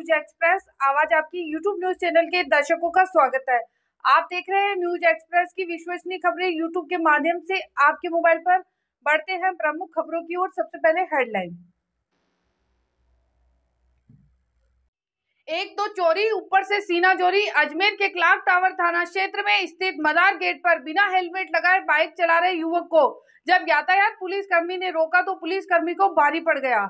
News express आवाज आपकी YouTube news channel के दर्शकों का स्वागत है। आप देख रहे हैं न्यूज एक्सप्रेस की विश्वसनीय खबरें यूट्यूब के माध्यम से आपके मोबाइल पर। बढ़ते हैं प्रमुख खबरों की ओर। सबसे पहले हेडलाइन। एक दो चोरी ऊपर से सीना चोरी। अजमेर के क्लॉक टावर थाना क्षेत्र में स्थित मदार गेट पर बिना हेलमेट लगाए बाइक चला रहे युवक को जब यातायात पुलिसकर्मी ने रोका तो पुलिसकर्मी को भारी पड़ गया।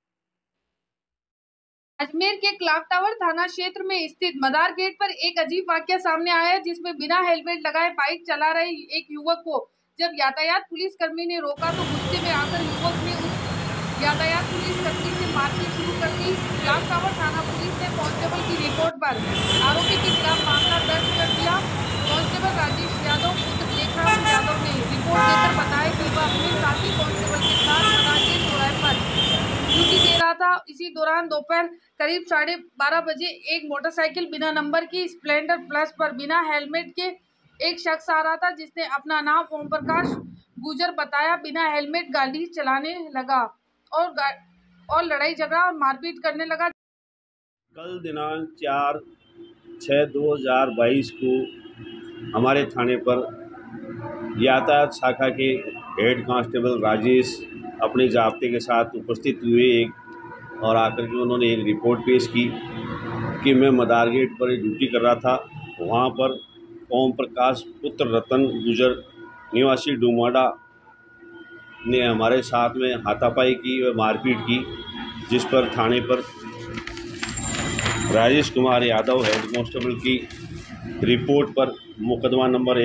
अजमेर के क्लॉक टावर थाना क्षेत्र में स्थित मदार गेट पर एक अजीब वाकया सामने आया है, जिसमें बिना हेलमेट लगाए बाइक चला रहे एक युवक को जब यातायात पुलिसकर्मी ने रोका तो गुस्से में आकर युवक ने उस यातायात पुलिसकर्मी से मारपीट शुरू कर दी। क्लॉक टावर थाना पुलिस ने कांस्टेबल की रिपोर्ट पर आरोपी के खिलाफ मामला दर्ज कर दिया। कांस्टेबल राजेश यादव पुत्र लेखाराम यादव ने रिपोर्ट देकर बताया कि वह अपने साथी कांस्टेबल के साथ मदार गेट चौराहे पर ड्यूटी दे रहा था। इसी दौरान दोपहर करीब 12:30 बजे एक मोटरसाइकिल बिना नंबर की स्प्लेंडर प्लस पर बिना हेलमेट के एक शख्स आ रहा था, जिसने अपना नाम ओम प्रकाश गुजर बताया। बिना हेलमेट गाड़ी चलाने लगा और लड़ाई झगड़ा और मारपीट करने लगा। कल दिनांक 4/6/2022 को हमारे थाने पर यातायात शाखा के हेड कांस्टेबल राजेश अपने जाब्ते के साथ उपस्थित हुए और आकर के उन्होंने एक रिपोर्ट पेश की कि मैं मदार गेट पर ड्यूटी कर रहा था। वहाँ पर ओम प्रकाश पुत्र रतन गुजर निवासी डुमाडा ने हमारे साथ में हाथापाई की व मारपीट की, जिस पर थाने पर राजेश कुमार यादव हेड कांस्टेबल की रिपोर्ट पर मुकदमा नंबर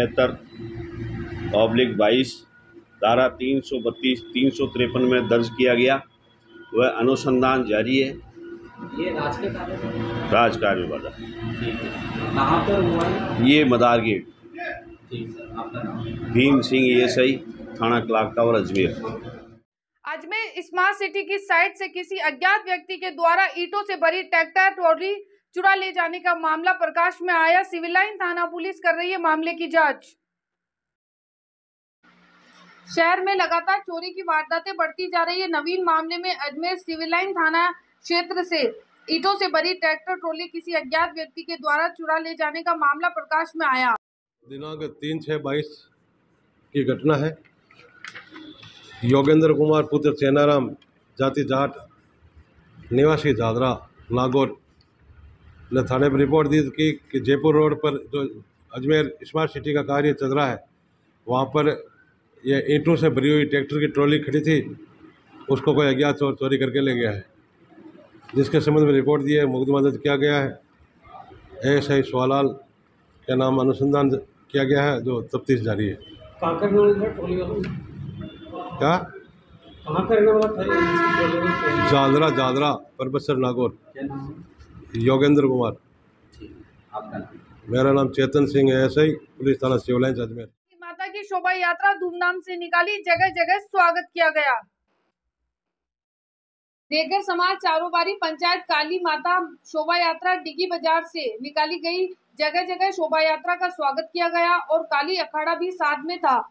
173/22 धारा 332 353 में दर्ज किया गया। वह अनुसंधान जारी है। ये राजकार्य वाला कहाँ पर हुआ है? ये मदार गेट। ठीक सर, आपका नाम? भीम सिंह एएसआई थाना clock tower Ajmer. Ajmer smart city की साइट से किसी अज्ञात व्यक्ति के द्वारा ईंटों से भरी ट्रैक्टर ट्रॉली चुरा ले जाने का मामला प्रकाश में आया। सिविल लाइन थाना पुलिस कर रही है मामले की जांच। शहर में लगातार चोरी की वारदातें बढ़ती जा रही है। नवीन मामले में अजमेर सिविल लाइन थाना क्षेत्र से ईंटों से भरी ट्रैक्टर ट्रॉली किसी अज्ञात व्यक्ति के द्वारा चुरा ले जाने का मामला प्रकाश में आया। दिनांक 3/6/22 की घटना है। योगेंद्र कुमार पुत्र चेनाराम जाति जाट निवासी दादरा नागौर ने थाने पर रिपोर्ट दी कि जयपुर रोड पर जो अजमेर स्मार्ट सिटी का कार्य चल रहा है, वहाँ पर यह ईंटों से भरी हुई ट्रैक्टर की ट्रॉली खड़ी थी। उसको कोई अज्ञात चोर चोरी करके ले गया है, जिसके संबंध में रिपोर्ट दी है। मुकदमा दर्ज किया गया है। एएसआई सुवालाल के नाम अनुसंधान किया गया है, जो तफ्तीश जारी है। कहाँ का रहने वाला ट्रॉली वाला? क्या कहाँ का रहने वाला था? जादरा परबसर नागौर। क्या नाम है? योगेंद्र कुमार। ठीक, आपका नाम? मेरा नाम चेतन सिंह एएसआई पुलिस थाना सिविल लाइन अजमेर। माता की शोभा यात्रा धूमधाम से निकाली, जगह जगह स्वागत किया गया। नेगर समाज चारोबारी पंचायत काली माता शोभा यात्रा डिगी बाजार से निकाली गई। जगह जगह शोभा यात्रा का स्वागत किया गया और काली अखाड़ा भी साथ में था।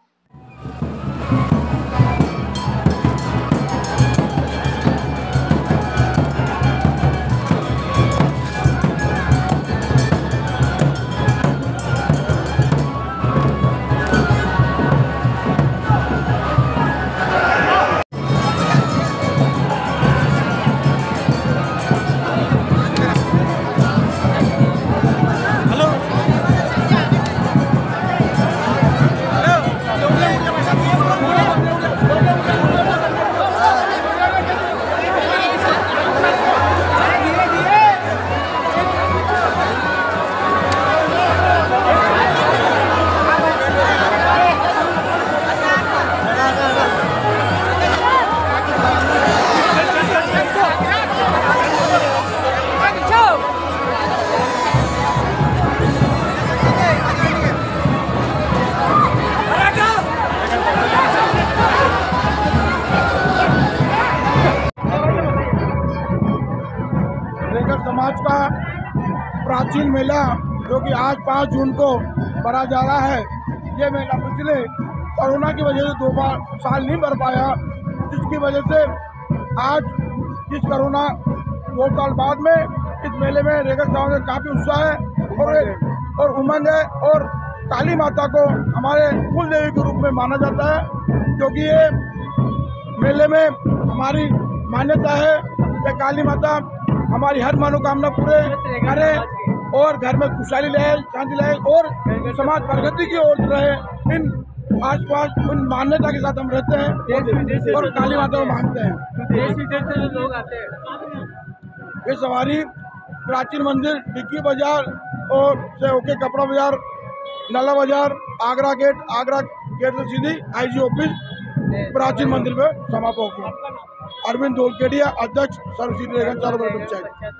समाज का प्राचीन मेला जो कि आज 5 जून को भरा जा रहा है। ये मेला पिछले कोरोना की वजह से 2 साल नहीं भर पाया, जिसकी वजह से आज इस कोरोना 2 साल बाद में इस मेले में रेगस गाँव में काफ़ी उत्साह है और उमंग है। और काली माता को हमारे कुल देवी के रूप में माना जाता है, क्योंकि ये मेले में हमारी मान्यता है कि काली माता हमारी हर मनोकामना पूरे करे और घर में खुशहाली लाए, शांति लाए और समाज प्रगति की ओर रहे। इन आसपास उन मान्यता के साथ हम रहते हैं और काली माता को मानते हैं। देश विदेश से लोग आते हैं। ये सवारी प्राचीन मंदिर, डिग्गी बाजार और से होके कपड़ा बाजार, नाला बाजार, आगरा गेट से सीधी आईजी ऑफिस प्राचीन मंदिर पे समापन होगी। अरविंद धोलकेडिया, अध्यक्ष सर्वश्री रेगन चारों पंचायत।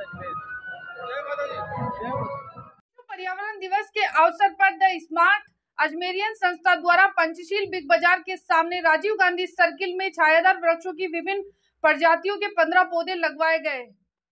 पर्यावरण दिवस के अवसर पर द स्मार्ट अजमेरियन संस्था द्वारा पंचशील बिग बाजार के सामने राजीव गांधी सर्किल में छायादार वृक्षों की विभिन्न प्रजातियों के 15 पौधे लगवाए गए।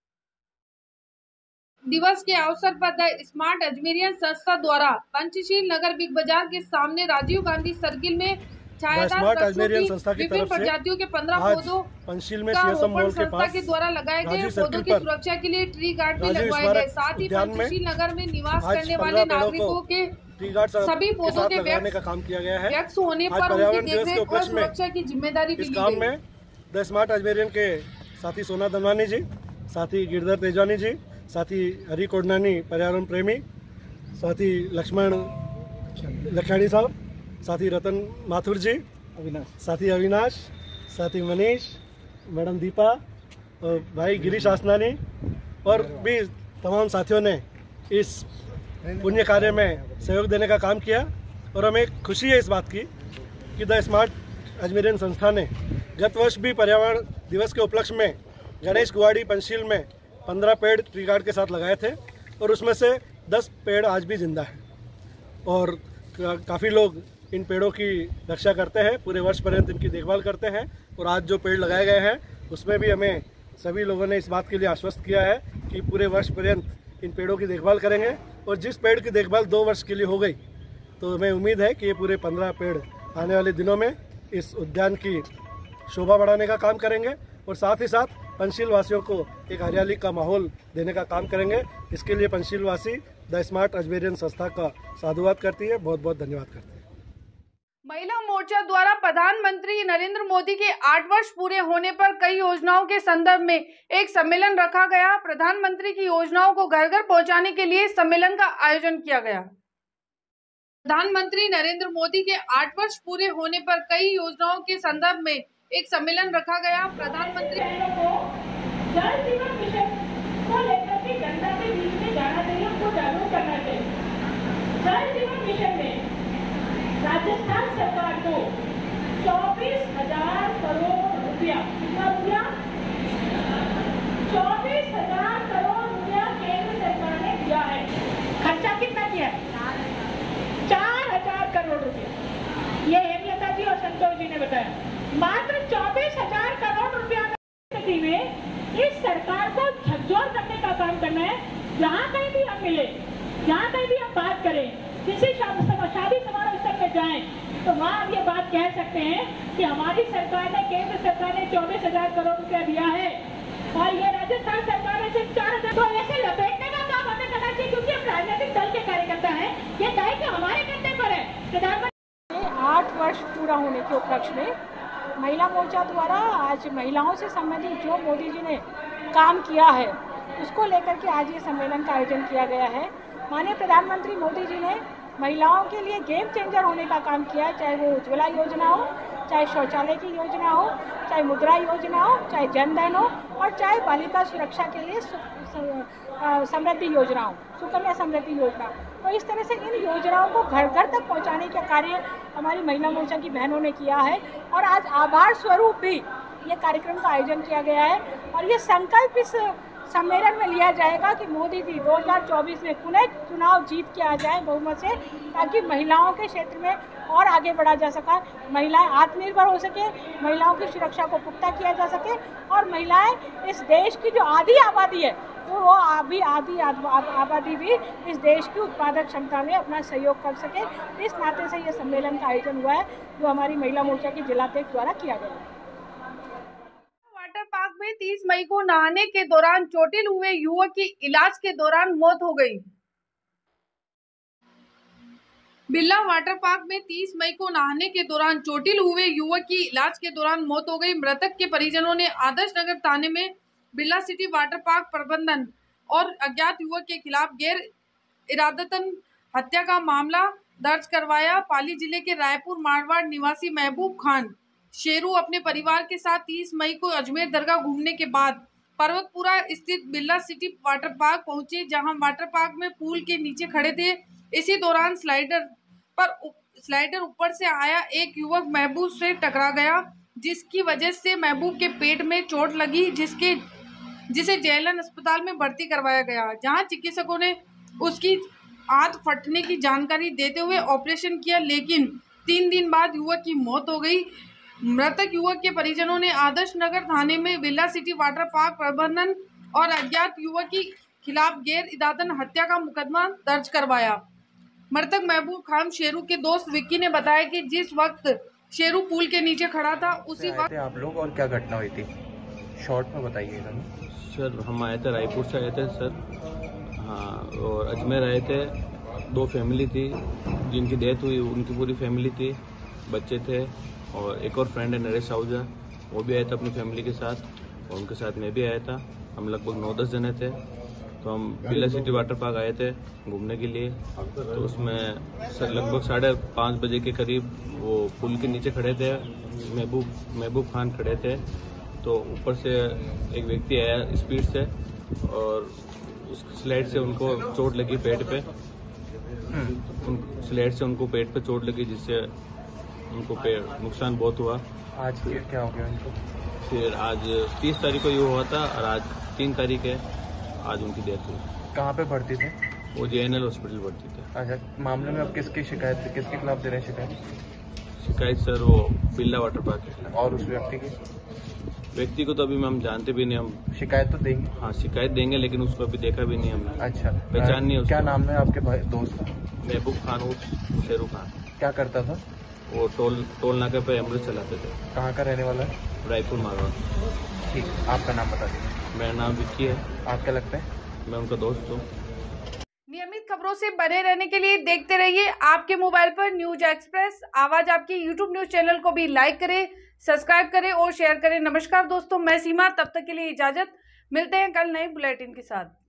दिवस के अवसर पर द स्मार्ट अजमेरियन संस्था द्वारा पंचशील नगर बिग बाजार के सामने राजीव गांधी सर्किल में छायादार वृक्षों की विभिन्न प्रजातियों के 15 पौधों पंचशील में का सीएसएम मॉल के संस्था पास के द्वारा लगाए गए पौधों की सुरक्षा के लिए ट्री गार्ड भी लगवाए गए। साथ ही पंचशील नगर में निवास करने वाले नागरिकों के सभी पौधों के लगाने का काम किया गया है। वृक्ष होने पर उनकी देखरेख और सुरक्षा की जिम्मेदारी भी इस ली काम गई। में द स्मार्ट अजमेरियन के साथी सोना दनवानी जी, साथी गिरधर तेजानी जी, साथी हरी कोडनानी पर्यावरण प्रेमी, साथी लक्ष्मण लखानी साहब, साथी रतन माथुर जी, साथी अविनाश, साथी मनीष, मैडम दीपा और भाई गिरीश आसनानी और भी तमाम साथियों ने इस पुण्य कार्य में सहयोग देने का काम किया। और हमें खुशी है इस बात की कि द स्मार्ट अजमेरियन संस्था ने गत वर्ष भी पर्यावरण दिवस के उपलक्ष्य में गणेश गुवाड़ी पंचशील में 15 पेड़ ट्री गार्ड के साथ लगाए थे और उसमें से 10 पेड़ आज भी जिंदा है और काफ़ी लोग इन पेड़ों की रक्षा करते हैं, पूरे वर्ष पर्यंत इनकी देखभाल करते हैं। और आज जो पेड़ लगाए गए हैं उसमें भी हमें सभी लोगों ने इस बात के लिए आश्वस्त किया है कि पूरे वर्ष पर्यंत इन पेड़ों की देखभाल करेंगे। और जिस पेड़ की देखभाल 2 वर्ष के लिए हो गई तो हमें उम्मीद है कि ये पूरे 15 पेड़ आने वाले दिनों में इस उद्यान की शोभा बढ़ाने का काम करेंगे और साथ ही साथ पंचशील वासियों को एक हरियाली का माहौल देने का काम करेंगे। इसके लिए पंचशील वासी द स्मार्ट अजमेरियन संस्था का साधुवाद करती है, बहुत बहुत धन्यवाद करती है। महिला मोर्चा द्वारा प्रधानमंत्री नरेंद्र मोदी के 8 वर्ष पूरे होने पर कई योजनाओं के संदर्भ में एक सम्मेलन रखा गया। प्रधानमंत्री की योजनाओं को घर घर पहुंचाने के लिए सम्मेलन का आयोजन किया गया। प्रधानमंत्री नरेंद्र मोदी के 8 वर्ष पूरे होने पर कई योजनाओं के संदर्भ में एक सम्मेलन रखा गया। प्रधानमंत्री जल जीवन मिशन को लेकर के जनता के बीच में जाना चाहिए, उनको जागरूक करना चाहिए। जल जीवन मिशन में राजस्थान सरकार को 24,000 करोड़ रुपया, कितना रुपया? 24,000 करोड़ रुपया केंद्र सरकार ने दिया है। खर्चा कितना किया? 4,000 करोड़ रुपया। ये हेमलता जी और संतोष जी ने बताया। मात्र 24,000 करोड़ रुपया में इस सरकार को झकझोर करने का काम करना है। जहाँ कहीं भी हम मिले, जहाँ कहीं भी हम बात करें, किसी शादी समारोह स्थल में जाएं तो वहाँ हम ये बात कह सकते हैं कि हमारी सरकार ने, केंद्र सरकार ने 24,000 करोड़ रुपया दिया है और ये राजस्थान सरकार ने सिर्फ 4,000। तो ऐसे लपेटने का काम हमें करना चाहिए, क्योंकि हम राजनीतिक दल के कार्यकर्ता हैं। ये दायित्व हमारे कंधे पर है। प्रधानमंत्री 8 वर्ष पूरा होने के उपलक्ष्य में महिला मोर्चा द्वारा आज महिलाओं से संबंधित जो मोदी जी ने काम किया है उसको लेकर के आज ये सम्मेलन का आयोजन किया गया है। माननीय प्रधानमंत्री मोदी जी ने महिलाओं के लिए गेम चेंजर होने का काम किया है, चाहे वो उज्ज्वला योजना हो, चाहे शौचालय की योजना हो, चाहे मुद्रा योजना हो, चाहे जनधन हो और चाहे बालिका सुरक्षा के लिए समृद्धि योजना हो, सुकन्या समृद्धि योजना। तो इस तरह से इन योजनाओं को घर घर तक पहुंचाने का कार्य हमारी महिला मोर्चा की बहनों ने किया है और आज आभार स्वरूप भी ये कार्यक्रम का आयोजन किया गया है। और ये संकल्प इस सम्मेलन में लिया जाएगा कि मोदी जी 2024 में पुनः चुनाव जीत के आ जाए बहुमत से, ताकि महिलाओं के क्षेत्र में और आगे बढ़ा जा सका, महिलाएं आत्मनिर्भर हो सके, महिलाओं की सुरक्षा को पुख्ता किया जा सके और महिलाएं इस देश की जो आधी आबादी है तो वो अभी आधी आबादी भी इस देश की उत्पादक क्षमता में अपना सहयोग कर सके। इस नाते से ये सम्मेलन का आयोजन हुआ है जो हमारी महिला मोर्चा की जिलाध्यक्ष द्वारा किया गया है। वाटर पार्क में 30 मई को नहाने के दौरान चोटिल हुए युवक की इलाज के दौरान मौत हो गई। बिरला वाटर पार्क में 30 मई को नहाने के दौरान चोटिल हुए युवक की इलाज के दौरान मौत हो गई। मृतक के परिजनों ने आदर्श नगर थाने में बिरला सिटी वाटर पार्क प्रबंधन और अज्ञात युवक के खिलाफ गैर इरादतन हत्या का मामला दर्ज करवाया। पाली जिले के रायपुर मारवाड़ निवासी महबूब खान शेरू अपने परिवार के साथ 30 मई को अजमेर दरगाह घूमने के बाद पर्वतपुरा स्थित बिरला सिटी वाटर पार्क पहुंचे, जहां वाटर पार्क में पूल के नीचे खड़े थे। इसी दौरान स्लाइडर ऊपर से आया एक युवक महबूब से टकरा गया, जिसकी वजह से महबूब के पेट में चोट लगी, जिसे जेलन अस्पताल में भर्ती करवाया गया, जहां चिकित्सकों ने उसकी आंत फटने की जानकारी देते हुए ऑपरेशन किया, लेकिन 3 दिन बाद युवक की मौत हो गई। मृतक युवक के परिजनों ने आदर्श नगर थाने में बिरला सिटी वाटर पार्क प्रबंधन और अज्ञात युवक के खिलाफ गैर इरादतन हत्या का मुकदमा दर्ज करवाया। मृतक महबूब खान शेरू के दोस्त विक्की ने बताया कि जिस वक्त शेरू पुल के नीचे खड़ा था उसी वक्त आप लोग और क्या घटना हुई थी, शॉर्ट में बताइएगा। सर हम आए थे, रायपुर से आए थे सर, हाँ, और अजमेर आए थे। 2 फैमिली थी जिनकी डेथ हुई, उनकी पूरी फैमिली थी, बच्चे थे, और एक और फ्रेंड है नरेश आहूजा, वो भी आया था अपनी फैमिली के साथ, और उनके साथ मैं भी आया था। हम लगभग 9-10 जने थे। तो हम बिरला सिटी वाटर पार्क आए थे घूमने के लिए। तो उसमें लगभग 5:30 बजे के करीब वो पुल के नीचे खड़े थे, महबूब खान खड़े थे। तो ऊपर से एक व्यक्ति आया स्पीड से और उस स्लाइड से उनको चोट लगी पेट पे। स्लाइड से उनको पेट पे चोट लगी, जिससे उनको नुकसान बहुत हुआ। आज फिर क्या हो गया उनको? फिर आज 30 तारीख को ये हुआ था और आज 3 तारीख है, आज उनकी डेथ हुई। कहाँ पे भर्ती थे? वो JNL हॉस्पिटल भर्ती थे। अच्छा, मामले में अब किसकी शिकायत थी, किसके खिलाफ दे रहे हैं शिकायत सर वो बिरला वाटर पार्क के खिलाफ। और उस व्यक्ति को तो अभी हम जानते भी नहीं। हम शिकायत तो देंगे? हाँ, शिकायत देंगे, लेकिन उसको अभी देखा भी नहीं हमने। अच्छा, पहचान नहीं है। क्या नाम है आपके भाई दोस्त? महबूब खान उर्फ शेरू खान। क्या करता था वो? टोल नाके पे एम्बुलेंस चलाते थे। कहाँ का रहने वाला है? रायपुर मारवाड़। ठीक, आपका नाम बता दीजिए। मेरा नाम विक्की है। आप क्या लगता है? मैं उनका दोस्त हूँ। नियमित खबरों से बने रहने के लिए देखते रहिए आपके मोबाइल पर न्यूज एक्सप्रेस। आवाज आपके यूट्यूब न्यूज चैनल को भी लाइक करें, सब्सक्राइब करें और शेयर करें। नमस्कार दोस्तों, मैं सीमा, तब तक के लिए इजाजत। मिलते हैं कल नए बुलेटिन के साथ।